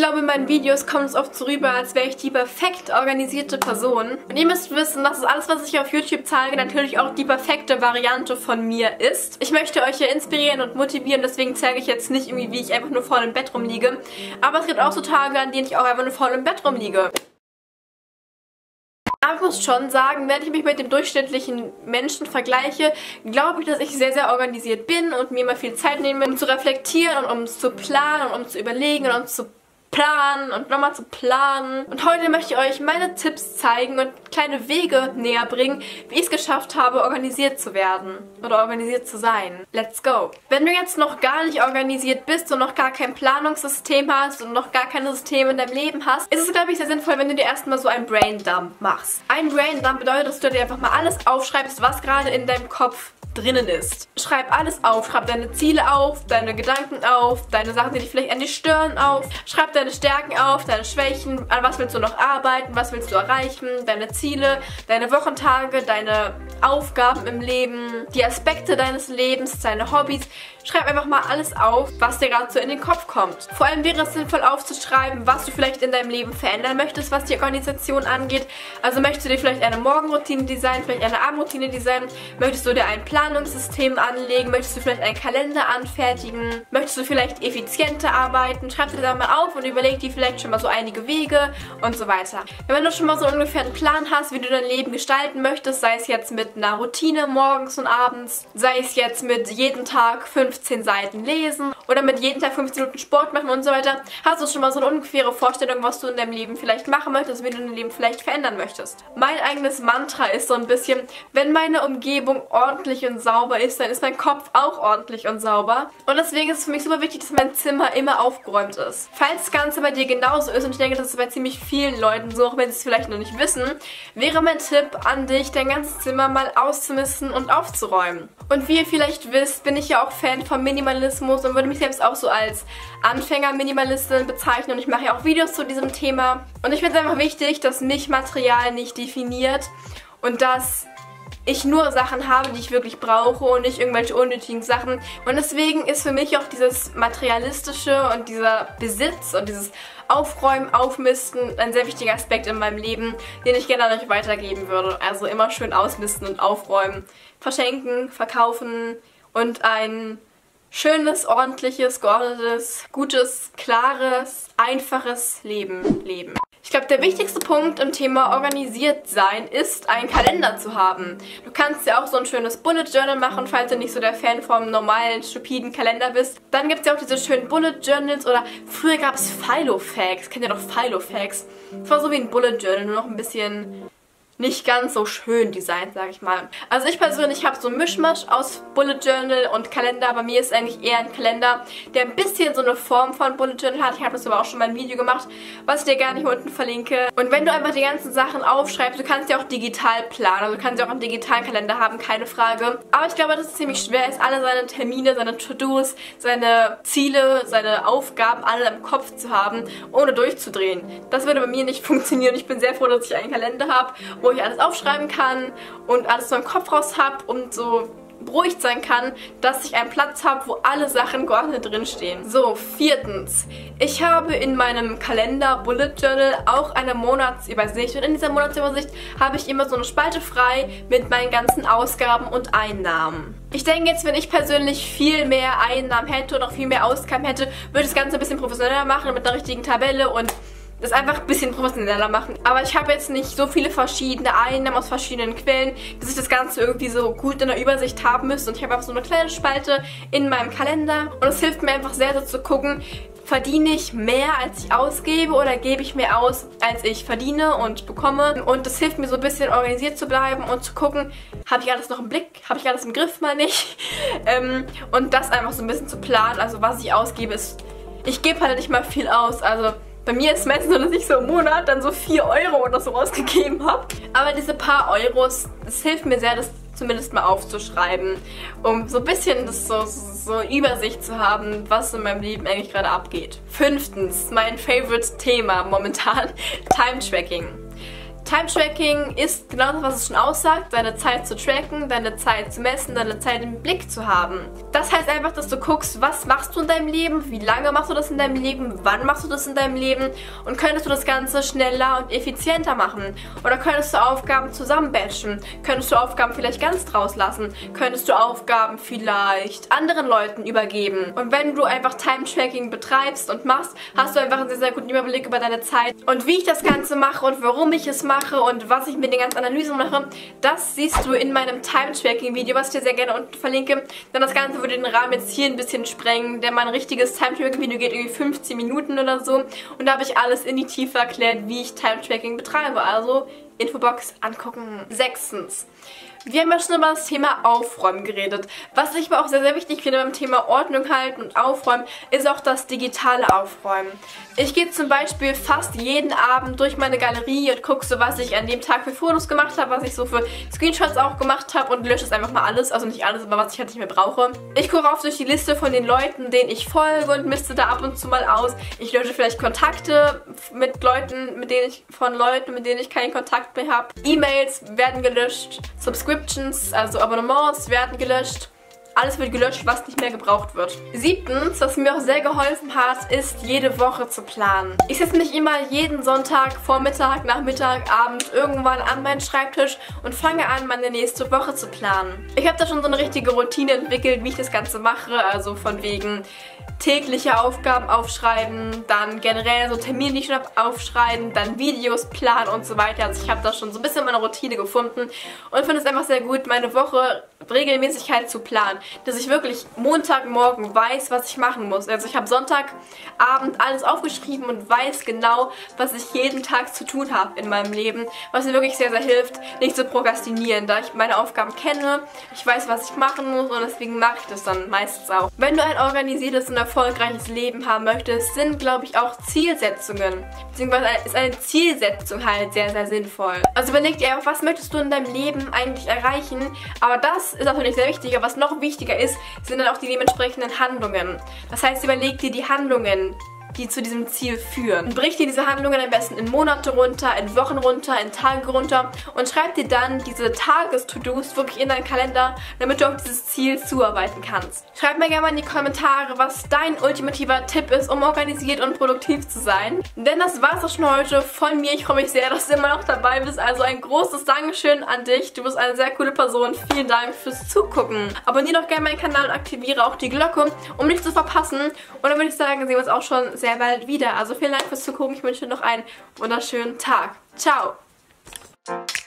glaube, in meinen Videos kommt es oft so rüber, als wäre ich die perfekt organisierte Person. Und ihr müsst wissen, dass alles, was ich auf YouTube zeige, natürlich auch die perfekte Variante von mir ist. Ich möchte euch ja inspirieren und motivieren, deswegen zeige ich jetzt nicht irgendwie, wie ich einfach nur faul im Bett rumliege. Aber es gibt auch so Tage, an denen ich auch einfach nur faul im Bett rumliege. Aber ich muss schon sagen, wenn ich mich mit dem durchschnittlichen Menschen vergleiche, glaube ich, dass ich sehr, sehr organisiert bin und mir immer viel Zeit nehme, um zu reflektieren und um zu planen und um zu überlegen und um zu planen und nochmal zu planen. Und heute möchte ich euch meine Tipps zeigen und kleine Wege näher bringen, wie ich es geschafft habe, organisiert zu werden oder organisiert zu sein. Let's go! Wenn du jetzt noch gar nicht organisiert bist und noch gar kein Planungssystem hast und noch gar keine Systeme in deinem Leben hast, ist es, glaube ich, sehr sinnvoll, wenn du dir erstmal so einen Braindump machst. Ein Braindump bedeutet, dass du dir einfach mal alles aufschreibst, was gerade in deinem Kopf drinnen ist. Schreib alles auf. Schreib deine Ziele auf, deine Gedanken auf, deine Sachen, die dich vielleicht an die stören, auf. Schreib deine Stärken auf, deine Schwächen, an was willst du noch arbeiten, was willst du erreichen, deine Ziele, deine Wochentage, deine Aufgaben im Leben, die Aspekte deines Lebens, deine Hobbys. Schreib einfach mal alles auf, was dir gerade so in den Kopf kommt. Vor allem wäre es sinnvoll aufzuschreiben, was du vielleicht in deinem Leben verändern möchtest, was die Organisation angeht. Also möchtest du dir vielleicht eine Morgenroutine designen, vielleicht eine Abendroutine designen, möchtest du dir ein Planungssystem anlegen, möchtest du vielleicht einen Kalender anfertigen, möchtest du vielleicht effizienter arbeiten, schreib dir da mal auf und überleg dir vielleicht schon mal so einige Wege und so weiter. Wenn du schon mal so ungefähr einen Plan hast, wie du dein Leben gestalten möchtest, sei es jetzt mit einer Routine morgens und abends, sei es jetzt mit jeden Tag 15 Seiten lesen oder mit jeden Tag 15 Minuten Sport machen und so weiter, hast du schon mal so eine ungefähre Vorstellung, was du in deinem Leben vielleicht machen möchtest, wie du dein Leben vielleicht verändern möchtest. Mein eigenes Mantra ist so ein bisschen, wenn meine Umgebung ordentlich und sauber ist, dann ist mein Kopf auch ordentlich und sauber. Und deswegen ist es für mich super wichtig, dass mein Zimmer immer aufgeräumt ist. Falls das Ganze bei dir genauso ist, und ich denke, das ist bei ziemlich vielen Leuten so, auch wenn sie es vielleicht noch nicht wissen, wäre mein Tipp an dich, dein ganzes Zimmer mal auszumisten und aufzuräumen. Und wie ihr vielleicht wisst, bin ich ja auch Fan von Minimalismus und würde mich selbst auch so als Anfänger-Minimalistin bezeichnen. Und ich mache ja auch Videos zu diesem Thema. Und ich finde es einfach wichtig, dass mich Material nicht definiert und dass ich nur Sachen habe, die ich wirklich brauche und nicht irgendwelche unnötigen Sachen. Und deswegen ist für mich auch dieses Materialistische und dieser Besitz und dieses Aufräumen, Aufmisten ein sehr wichtiger Aspekt in meinem Leben, den ich gerne an euch weitergeben würde. Also immer schön ausmisten und aufräumen, verschenken, verkaufen und ein schönes, ordentliches, geordnetes, gutes, klares, einfaches Leben leben. Ich glaube, der wichtigste Punkt im Thema organisiert sein ist, einen Kalender zu haben. Du kannst ja auch so ein schönes Bullet Journal machen, falls du nicht so der Fan vom normalen, stupiden Kalender bist. Dann gibt es ja auch diese schönen Bullet Journals oder früher gab es Filofax. Kennt ihr doch Filofax? Das war so wie ein Bullet Journal, nur noch ein bisschen nicht ganz so schön designt, sage ich mal. Also ich persönlich habe so einen Mischmasch aus Bullet Journal und Kalender. Bei mir ist eigentlich eher ein Kalender, der ein bisschen so eine Form von Bullet Journal hat. Ich habe das aber auch schon mal ein Video gemacht, was ich dir gerne hier unten verlinke. Und wenn du einfach die ganzen Sachen aufschreibst, du kannst ja auch digital planen. Also du kannst ja auch einen digitalen Kalender haben, keine Frage. Aber ich glaube, dass es ziemlich schwer ist, alle seine Termine, seine To-Dos, seine Ziele, seine Aufgaben alle im Kopf zu haben, ohne durchzudrehen. Das würde bei mir nicht funktionieren. Ich bin sehr froh, dass ich einen Kalender habe, wo ich alles aufschreiben kann und alles so im Kopf raus habe und so beruhigt sein kann, dass ich einen Platz habe, wo alle Sachen geordnet drinstehen. So, viertens. Ich habe in meinem Kalender Bullet Journal auch eine Monatsübersicht und in dieser Monatsübersicht habe ich immer so eine Spalte frei mit meinen ganzen Ausgaben und Einnahmen. Ich denke jetzt, wenn ich persönlich viel mehr Einnahmen hätte und auch viel mehr Ausgaben hätte, würde ich das Ganze ein bisschen professioneller machen mit einer richtigen Tabelle und das einfach ein bisschen professioneller machen. Aber ich habe jetzt nicht so viele verschiedene Einnahmen aus verschiedenen Quellen, dass ich das Ganze irgendwie so gut in der Übersicht haben müsste. Und ich habe einfach so eine kleine Spalte in meinem Kalender. Und es hilft mir einfach sehr, so zu gucken, verdiene ich mehr, als ich ausgebe oder gebe ich mehr aus, als ich verdiene und bekomme. Und das hilft mir so ein bisschen organisiert zu bleiben und zu gucken, habe ich alles noch im Blick, habe ich alles im Griff, mal nicht. Und das einfach so ein bisschen zu planen, also was ich ausgebe ist, ich gebe halt nicht mal viel aus, also bei mir ist es meistens so, dass ich so im Monat dann so 4 Euro oder so ausgegeben habe. Aber diese paar Euros, das hilft mir sehr, das zumindest mal aufzuschreiben, um so ein bisschen das so Übersicht zu haben, was in meinem Leben eigentlich gerade abgeht. Fünftens, mein Favorite Thema momentan, Time-Tracking. Time-Tracking ist genau das, was es schon aussagt, deine Zeit zu tracken, deine Zeit zu messen, deine Zeit im Blick zu haben. Das heißt einfach, dass du guckst, was machst du in deinem Leben, wie lange machst du das in deinem Leben, wann machst du das in deinem Leben und könntest du das Ganze schneller und effizienter machen. Oder könntest du Aufgaben zusammenbatchen, könntest du Aufgaben vielleicht ganz draus lassen, könntest du Aufgaben vielleicht anderen Leuten übergeben. Und wenn du einfach Time-Tracking betreibst und machst, hast du einfach einen sehr, sehr guten Überblick über deine Zeit. Und wie ich das Ganze mache und warum ich es mache und was ich mit den ganzen Analysen mache, das siehst du in meinem Time-Tracking-Video, was ich dir sehr gerne unten verlinke. Denn das Ganze würde den Rahmen jetzt hier ein bisschen sprengen, denn mein richtiges Time-Tracking-Video geht irgendwie 15 Minuten oder so. Und da habe ich alles in die Tiefe erklärt, wie ich Time-Tracking betreibe. Also Infobox angucken. 6. Wir haben ja schon über das Thema Aufräumen geredet. Was ich aber auch sehr, sehr wichtig finde beim Thema Ordnung halten und Aufräumen, ist auch das digitale Aufräumen. Ich gehe zum Beispiel fast jeden Abend durch meine Galerie und gucke so, was ich an dem Tag für Fotos gemacht habe, was ich so für Screenshots auch gemacht habe und lösche es einfach mal alles. Also nicht alles, aber was ich halt nicht mehr brauche. Ich gucke auch durch die Liste von den Leuten, denen ich folge und misste da ab und zu mal aus. Ich lösche vielleicht Kontakte mit Leuten, mit denen ich keinen Kontakt mehr habe. E-Mails werden gelöscht, Subscriptions, also Abonnements werden gelöscht. Alles wird gelöscht, was nicht mehr gebraucht wird. 7. Was mir auch sehr geholfen hat, ist jede Woche zu planen. Ich setze mich immer jeden Sonntag, Vormittag, Nachmittag, Abend irgendwann an meinen Schreibtisch und fange an, meine nächste Woche zu planen. Ich habe da schon so eine richtige Routine entwickelt, wie ich das Ganze mache. Also von wegen tägliche Aufgaben aufschreiben, dann generell so Termine, die ich schon habe, aufschreiben, dann Videos planen und so weiter. Also ich habe da schon so ein bisschen meine Routine gefunden und finde es einfach sehr gut, meine Woche regelmäßig halt zu planen. Dass ich wirklich Montagmorgen weiß, was ich machen muss. Also ich habe Sonntagabend alles aufgeschrieben und weiß genau, was ich jeden Tag zu tun habe in meinem Leben. Was mir wirklich sehr, sehr hilft, nicht zu prokrastinieren, da ich meine Aufgaben kenne, ich weiß, was ich machen muss und deswegen mache ich das dann meistens auch. Wenn du ein organisiertes und erfolgreiches Leben haben möchtest, sind, glaube ich, auch Zielsetzungen. Beziehungsweise ist eine Zielsetzung halt sehr, sehr sinnvoll. Also überleg dir einfach, was möchtest du in deinem Leben eigentlich erreichen, aber das ist natürlich sehr wichtig, aber was noch wichtiger ist, sind dann auch die dementsprechenden Handlungen. Das heißt, überleg dir die Handlungen, die zu diesem Ziel führen. Und brich dir diese Handlungen am besten in Monate runter, in Wochen runter, in Tage runter und schreib dir dann diese Tages-To-Dos wirklich in deinen Kalender, damit du auf dieses Ziel zuarbeiten kannst. Schreib mir gerne mal in die Kommentare, was dein ultimativer Tipp ist, um organisiert und produktiv zu sein. Denn das war's auch schon heute von mir. Ich freue mich sehr, dass du immer noch dabei bist. Also ein großes Dankeschön an dich. Du bist eine sehr coole Person. Vielen Dank fürs Zugucken. Abonniere doch gerne meinen Kanal und aktiviere auch die Glocke, um nichts zu verpassen. Und dann würde ich sagen, sehen wir uns auch schon sehr bald wieder. Also vielen Dank fürs Zugucken. Ich wünsche dir noch einen wunderschönen Tag. Ciao!